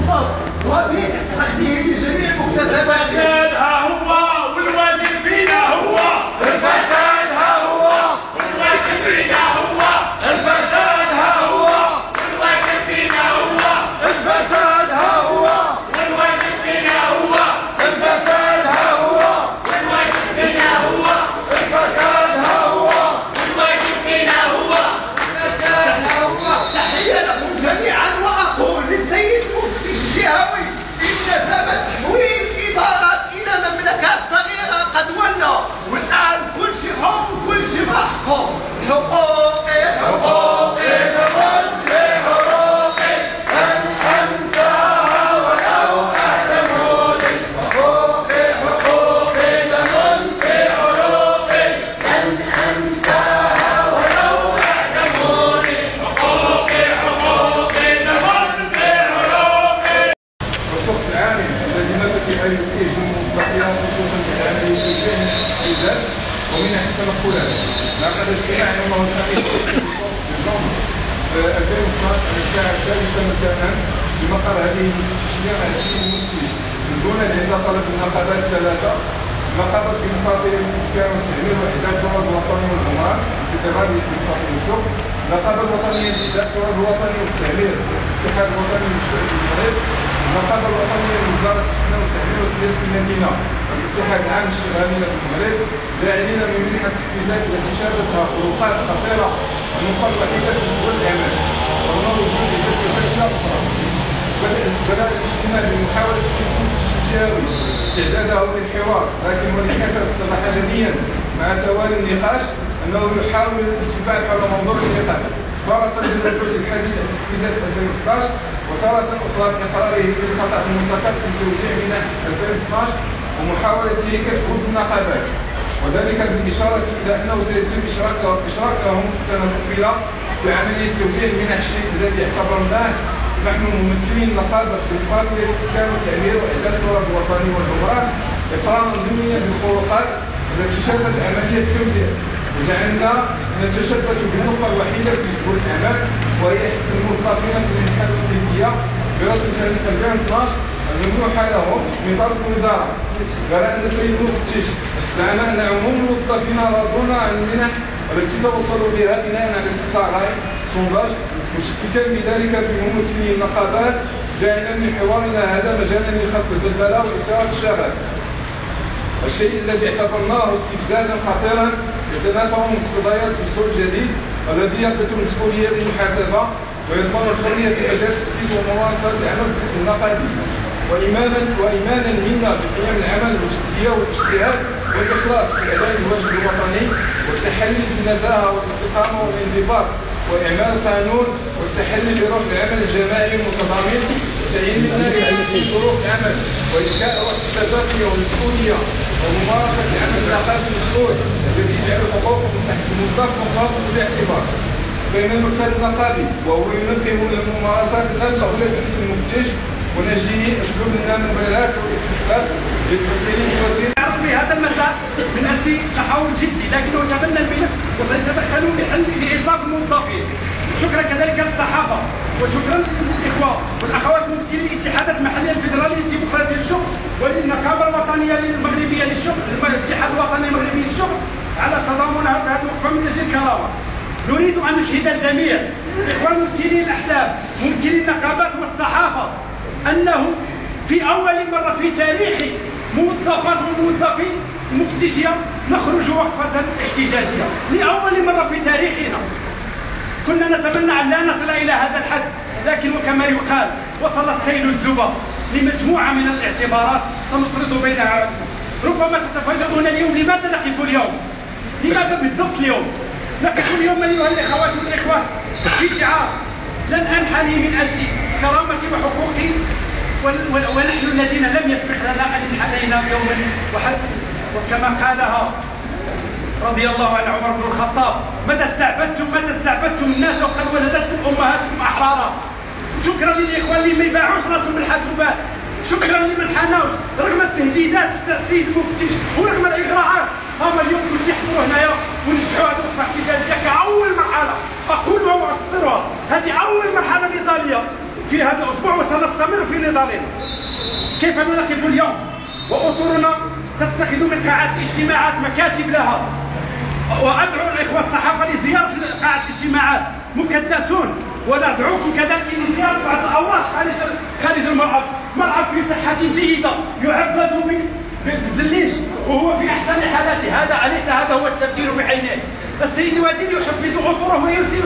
الخطاب وبأخذه لجميع مكتسباته. الفساد ها هو والوازن فينا هو. الفساد ها هو والوازن فينا هو. الفساد ها هو والوازن فينا هو. الفساد ها هو والوازن فينا هو. الفساد ها هو والوازن فينا هو. الفساد ها هو والوازن فينا هو. الفساد ها هو. تحية لكم جميعا وأقول للسيد مفتي الجهوي إن ثم تحويل إدارات إلى مملكات صغيرة قد ولى، والآن كل شيء حر وكل شيء محقوق. حقوقي حقوقي نمد بحقوقي أن أنساها ولو أعلموني. حقوقي حقوقي نمد بعروقي أن أنساها ولو أعلموني. حقوقي حقوقي نمر بعروقي. والصف العامل الذي مات في حال فيه الموظفين خصوصا في العمليه في الجهاز ومن ناحيه التنقلات. لقد اجتمع يوم الخميس نوفمبر 2012 على الساعه 3 مساء بمقر هذه المستشفى على سبيل المفتي من دون عند طلب النقابات ثلاثه: نقابه بمخاطر الاسكان والتعمير واحداث التراث الوطني والعمران بتبادل بمخاطر الشغل، النقابه الوطنيه لاحداث التراث الوطني والتعمير الاتحاد الوطني للشغل بالمغرب، النقابه الوطنيه لوزاره السكن والتعمير وسياسه المدينه والاتحاد العام للشغالين بالمغرب، جاعلين من منحه التحفيزات التي شهدتها خروقات خطيره النقطه الوحيده في سوق العمل ورغم وجود مشاكل اخرى. بدأ الاجتماع بمحاوله السلوك الجهوي استعداده للحوار، لكن وللاسف اتضح جليا مع توالي النقاش انه يحاول الاتباع حول موضوع النقاش، تارة بالرجوع للحديث عن تحفيزات 2011 وتارة أخرى بإقراره بالخطأ المنتقد في توزيع منح 2012 ومحاولته كسب النقابات، وذلك بالإشارة إلى أنه سيتم إشراكهم السنة المقبلة في عملية توزيع منح، الشيء الذي اعتبرناه نحن ممثلين نقابة بمقابل الإسكان والتعمير وإعداد التراث الوطني والعمران إقرارا ضمنيا بالخروقات التي شهدت عملية التوزيع، وجعلنا نتشبث بالنقطة الوحيدة في سوق الأعمال وهي إحدى الموظفين في المنحة التونسية برسم سنة 2012 الممنوحة لهم من طرف الوزارة، غير أن السيد المفتش زعم أن عموم الموظفين راضون عن المنح التي توصلوا بها بناء على استطلاع سونداج، مشككا بذلك في ممثلي النقابات، جاعلا من حوارنا هذا مجالا لخلق البلبلة وإثارة الشغب، الشيء الذي اعتبرناه استفزازا خطيرا يتنافى مع مقتضيات الدستور الجديد الذي يربط المسؤوليه بالمحاسبه ويضمن الحريه في مجال تاسيس ومواصله العمل النقابي، وايمانا منا بقيم العمل والجديه والاجتهاد والاخلاص في اداء الواجب الوطني والتحلي بالنزاهه والاستقامه والانضباط واعمال القانون والتحلي بروح العمل الجماعي المتضامن وتعيين الناس في ظروف العمل وإذكاء روح الشبابيه والمسؤوليه وممارسه العمل النقابي المسؤول الذي يجعل حقوق الموظف مقابل بالاعتبار بين المكتب النقابي، وهو ينبه الى الممارسات التي تولد السيد المفتش ونجيه اسلوب لنا من البلاغات والاستقبال للتمثيل الوزير. رسمي هذا المساء من اجل تحول جدي، لكنه تبنى الملف وسيتدخلون لايصاف الموظفين. شكرا كذلك للصحافه وشكرا للاخوه والاخوات ممثلي الاتحادات المحليه الفيدراليه الديمقراطيه للشغل وللنقابه الوطنيه المغربيه للشغل، الاتحاد الوطني المغربي للشغل، على تضامن هذه الوقفه من اجل الكرامه. نريد ان نشهد الجميع، اخوان ممثلي الاحزاب، ممثلي النقابات والصحافه، انه في اول مره في تاريخ موظفات وموظفين مفتشيه نخرج وقفه احتجاجيه لاول مره في تاريخنا. كنا نتمنى ان لا نصل الى هذا الحد، لكن وكما يقال وصل السيل الزبر لمجموعه من الاعتبارات سنسرد بينها. ربما تتفاجؤون اليوم لماذا نقف اليوم؟ لماذا بالضبط اليوم؟ نقف اليوم ايها الاخوات والاخوه في شعار لن انحني من اجل كرامتي وحقوقي، ونحن الذين لم يسبق لنا ان انحنينا يوما وحد، وكما قالها رضي الله عن عمر بن الخطاب: متى استعبدتم الناس وقد ولدتكم امهاتكم احرارا. شكرا للاخوان اللي ما يباعوش راسهم بالحاسوبات، شكرا لمن حناوش رغم التهديدات تاع السيد المفتش ورغم الاغراءات. هما اليوم كلشي يحضروا هنايا ونشجعوا هذه الوقفه احتجاجيه كاول مرحله، اقولها واصدرها، هذه اول مرحله نضاليه في هذا الأسبوع وسنستمر في نضالنا. كيف نقف اليوم وأطرنا تتخذ من قاعات الاجتماعات مكاتب لها، وأدعو الإخوة الصحافة لزيارة قاعة الاجتماعات مكدسون، وندعوكم كذلك لزيارة بعض الأوراق خارج الملعب. ملعب في صحة جيدة يعبد بالزليش وهو في أحسن حالاته. هذا هو التبديل بعينه. السيد الوزير يحفز عطوره ويرسل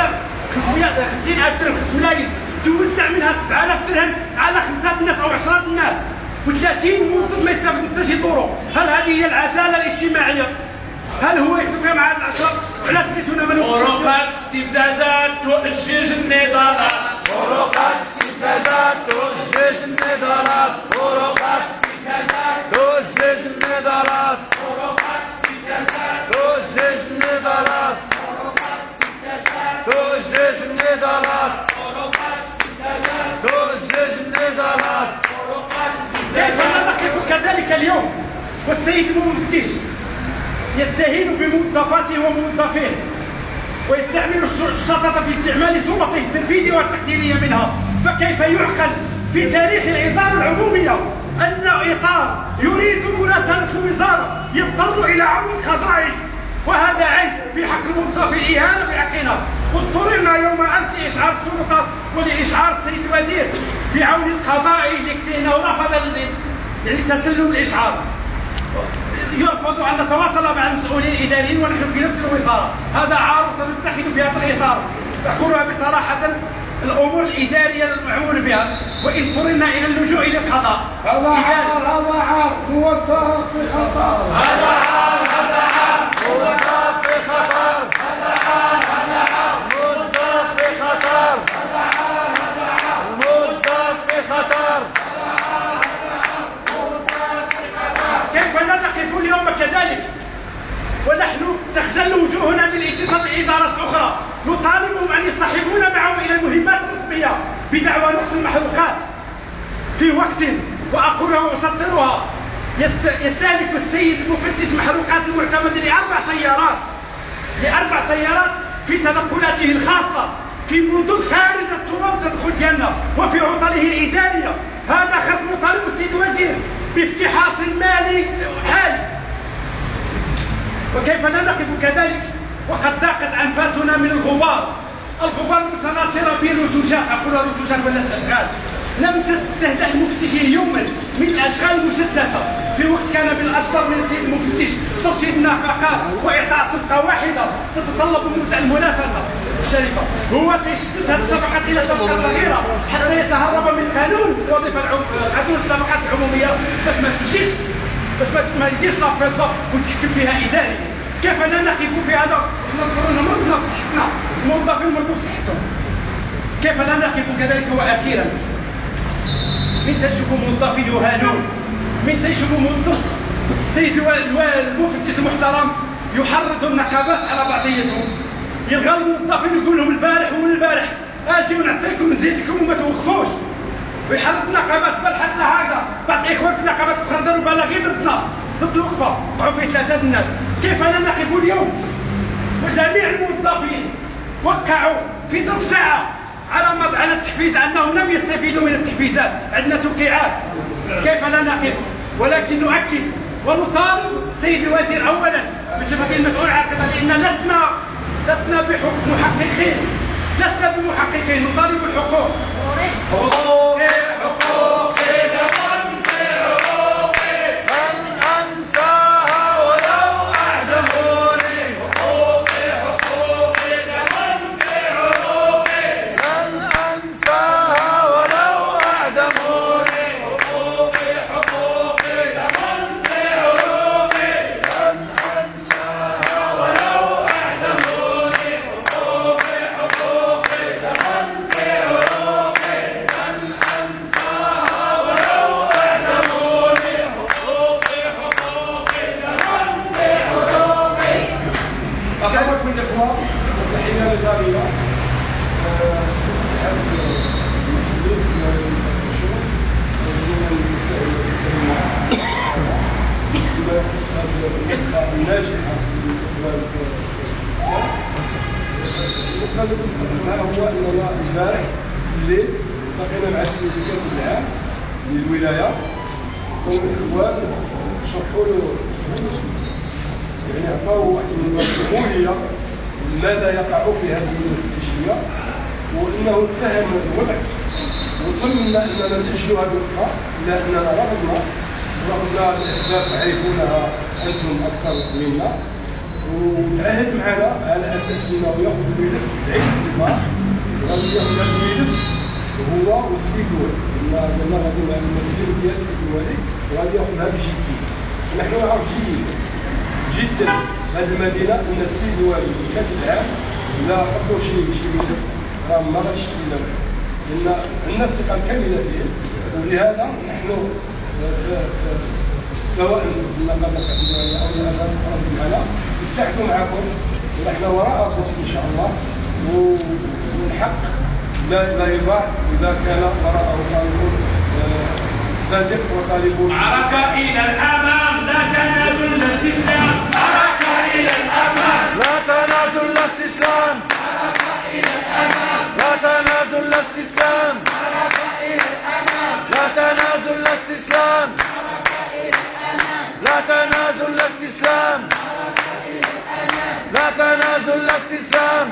50,000 درهم، 5 ملايين، توزع منها 7,000 درهم على 5 الناس أو 10 الناس، و30 موظف ما يستافدش دوره. هل هذه هي العدالة الاجتماعية؟ هل هو يخدم مع العشرة؟ وعلاش بغيتونا ما نوقفوش؟ فروقات استفزازات تؤجج النضالات، فروقات استفزازات تؤجج النضالات، فروقات استفزازات تؤجج النضالات، فروقات استفزازات تؤجج النضالات، فروقات استفزازات تؤجج النضالات، فروقات استفزازات تؤجج النضالات، فروقات كيف نقف كذلك اليوم والسيد المفتش يستهين بموظفاته وموظفيه ويستعمل الشرطة في استعمال سلطته التنفيذية والتقديرية منها؟ فكيف يعقل في تاريخ الإدارة العمومية أن إطار يريد مراسلة الوزارة يضطر إلى عون قضائي؟ وهذا عيب في حق الموظف، الإهانة بحقنا. واضطررنا يوم أمس لإشعار السلطات ولإشعار السيد الوزير في عون القضائي لأنه رفض تسلم الإشعار. يرفض أن نتواصل مع المسؤولين الإداريين ونحن في نفس الوزارة. هذا عار سنتخذ في هذا الإطار. أقولها بصراحة، الأمور الإدارية المعمول بها، وإن اضطررنا إلى اللجوء إلى القضاء. هذا عار موظف في خطر، هذا عار، هذا عار، موظف في خطر، هذا عار، هذا عار، موظف في خطر، هذا عار، هذا عار، موظف في خطر، هذا عار، هذا عار، موظف في خطر. كيف لا نقف اليوم كذلك ونحن تخجل وجوهنا من الاتصال بالإدارات الأخرى نطالبهم أن يصطحبون معهم إلى المهمات الرسمية بدعوى نقص المحروقات في وقت، وأقولها وأسطرها، يستهلك السيد المفتش محروقات المعتمد لأربع سيارات في تنقلاته الخاصة في مدن خارج التراب تدخل الجنة وفي عطله الإدارية. هذا خط مطالب السيد الوزير بافتحاص مالي حالي. وكيف لا نقف كذلك وقد ضاقت أنفاسنا من الغبار المتناثرة به الرجوجات، أقول رجوجات ولا أشغال. لم تستهدأ المفتش يوما من الأشغال المشتتة في وقت كان من الأشطر من السيد المفتش ترشيد النفقات وإعطاء صفقة واحدة تتطلب المنافسة الشريفة. هو تشتت هذه الصفقات إلى صفقة صغيرة حتى يتهرب من قانون وظيفة قانون الصفقات العمومية باش ما تمشيش، باش ما يديرش لابيل ويتحكم فيها إداري. كيف لا نقف في هذا؟ نمرض صحتنا، الموظفين مرضوا صحتهم. كيف لا نقف كذلك؟ وأخيرا، من تنشوفوا موظفين يهانون، من تنشوفوا موظف السيد المفتش المحترم يحرض النقابات على بعضيتهم، يلغى الموظفين يقول لهم البارح والبارح اجي ونعطيكم نزيدكم وما توقفوش، ويحرض النقابات. بل حتى هذا بعض الاخوان في النقابات الاخرى داروا بلاغين ضدنا، ضد الوقفه، وقعوا فيه 3 الناس. كيف لا نقف اليوم وجميع الموظفين وقعوا في ظرف ساعه على التحفيز انهم لم يستفيدوا من التحفيزات؟ عندنا توقيعات. كيف لا نقف؟ ولكن نؤكد ونطالب السيد الوزير اولا بصفته المسؤول عن القطاع، لان لسنا بمحققين، لسنا بمحققين، نطالب بالحقوق. حقوقي حقوقي لمن حقوقي لن انساها ولو اعدموني، حقوقي حقوقي لمن حقوقي لن انساها ولو اعدموني، حقوقي حقوقي لمن حقوقي لن انساها ولو اعدموني، حقوقي حقوقي لمن أخوات الإخوة، تحية للغالية بما يخص هذه النسخة الناجحة للإخوان وقد قدمها هو إلى الله البارح في الليل التقينا مع السيد الكاتب العام للولايه والاخوان شرحوا له يعني عطاو واحد من الشموليه ماذا يقع في هذه التشريع وانه تفهم الوضع وطلبنا اننا نجلوا هذه الوقفه لاننا رفضنا الاسباب تعرفونها انتم اكثر منا وتعهد معنا على اساس انه ياخذ الملف بعين الاعتبار وغادي ياخذ هذا الملف هو والسيد الوالي قلنا غادي مع المسؤول ديال السيد الوالي وغادي ياخذها بجديه نحن نعرف جدا هذه المدينه ان السيد الوالي الكاتب العام لا عطوا شي ملف راه ما غاديش تكلم لان عندنا الثقه الكامله فيه ولهذا نحن سواء في المقام القضائي او الاداره معنا نتحدثوا معكم ونحن وراءكم ان شاء الله والحق لا يضاع اذا كان وراءه طالب صادق وطالب معركه الى الامام لا تنازل الاستسلام معركه الى الامام لا تنازل لا استسلام لا تنازل لا استسلام لا تنازل لا استسلام لا تنازل لا استسلام لا تنازل لا استسلام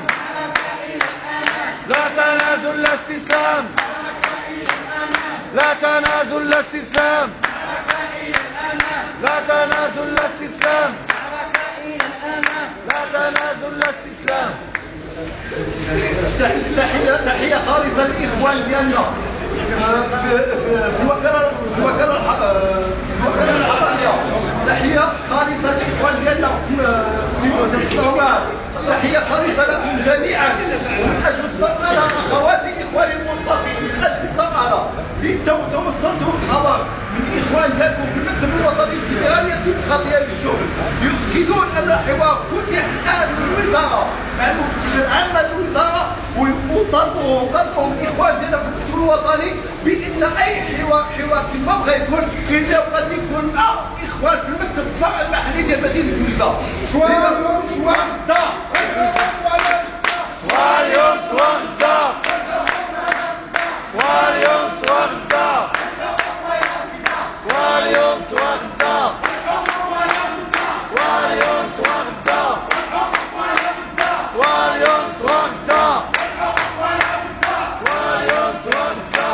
لا تنازل لا استسلام لا تنازل لا استسلام لا تنازل لا استسلام لا تنازل لا استسلام. تحية خالصة للإخوان ديالنا في وكالة الحضارية. تحية خالصة للإخوان ديالنا في مؤسسة العمال. تحية خالصة لكم جميعا من أجل الطمأنة أخواتي إخواني المنطقين من أجل الطمأنة توصلتوا الخبر من الإخوان ديالكم في المكتب الوطني الفيدرالي القضية للشغل يؤكدون أن الحوار فتح الآن في الوزارة مع المفتش العام للوزارة وطلبوا من الإخوان ديالنا في المكتب الوطني بأن أي حوار كما بغى يكون إلا قد يكون مع الإخوان في المكتب الفرع المحلي ديال مدينة وجدة. واليوم سوغدا واليوم سوغدا واليوم سوغدا واليوم سوغدا واليوم سوغدا واليوم سوغدا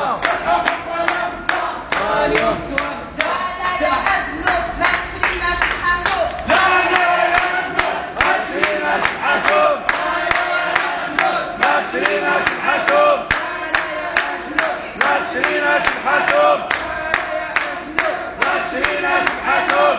واليوم سوغدا لا يهزموا ما تشريناش الحاسوب لا تشريناش الحاسوب ما تشريناش الحاسوب ما تشريناش الحاسوب ما تشريناش الحاسوب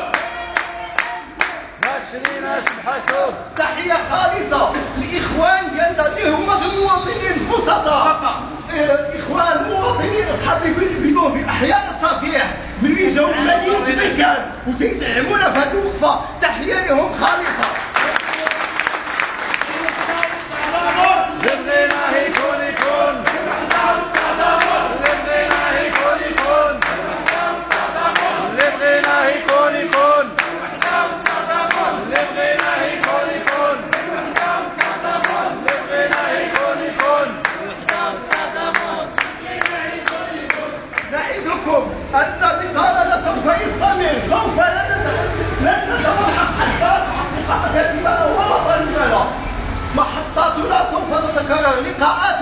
ما تشريناش الحاسوب. تحية خالصة للإخوان ديالنا اللي هما المواطنين البسطاء إخوان المواطنين أصحاب البدو في أحياء الصفيح ملي جاو مدينة بركان وتيدعمونا في هذه الوقفة. تحية لهم خالصة. اللي بغيناه يكون يكون اللي بغيناه يكون يكون اللي بغيناه يكون يكون اللي بغيناه يكون يكون اللي بغيناه يكون يكون. نعدكم أن النضال سوف يستمر سوف لن نتوقف حتى نحقق أهدافنا ووطننا. محطاتنا سوف تتكرر لقاءات